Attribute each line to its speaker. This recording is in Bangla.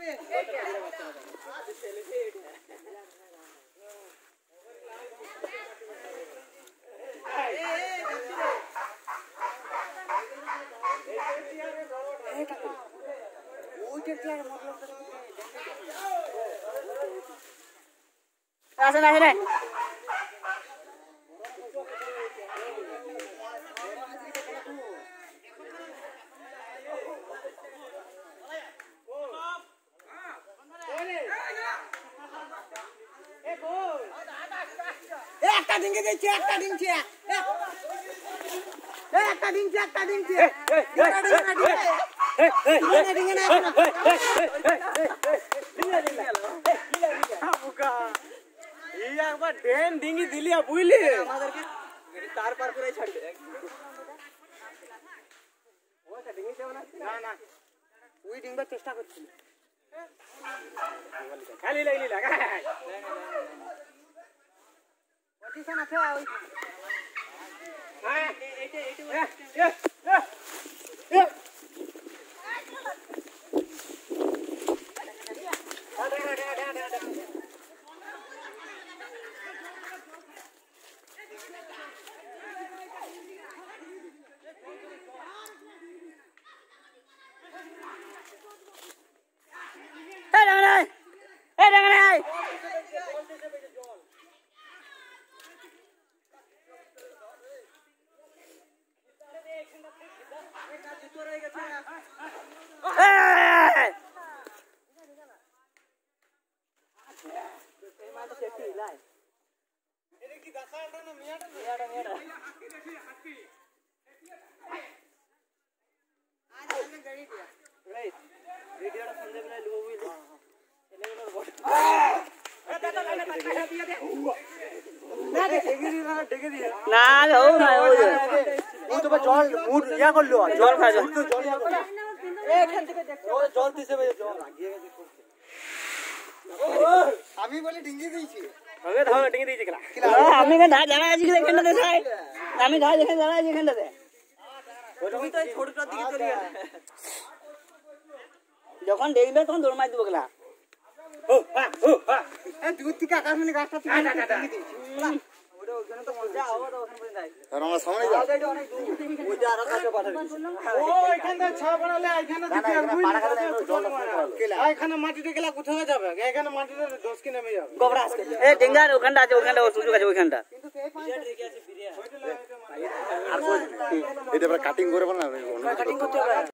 Speaker 1: আসেন আসেন একটা ডিঙ্গে দিচ্ছে একটা ডিঙ্গছে একটা ডিঙ্গছে একটা ডিঙ্গছে একবার ড্রেন ডিঙ্গি দিলি বুঝলি আমাদেরকে তার পার করে ছাড়বে না না ওই ডিঙ্গবার চেষ্টা করছি খালি লাগলি লাগা পজিশন আছে ওই হ্যাঁ এইটা জল মুড ইয়া করলো জল খাই জল দিছে আমি বলি ডিঙ্গি দিয়েছি ডিঙ্গি দিয়েছি আমি দাঁড়া আছি এখানটাতে আমি যেখানে দাঁড়া আছি এখানটাতে তুমি তো ছোটটার দিকে চলে গেলে যখন দেখবে তখন দৌড় মার দিব গেলা দূর থেকে আকাশমণি গাছটা থেকে মাটিতে গেলা কোথায় যাবে এখানে মাটিতে 10 কি নেমে যাবে ডেঙ্গার ওখানটা আছে ওখানটা সুযোগ আছে ওইখানটা
Speaker 2: এটা কাটিং করে না কাটিং করতে হবে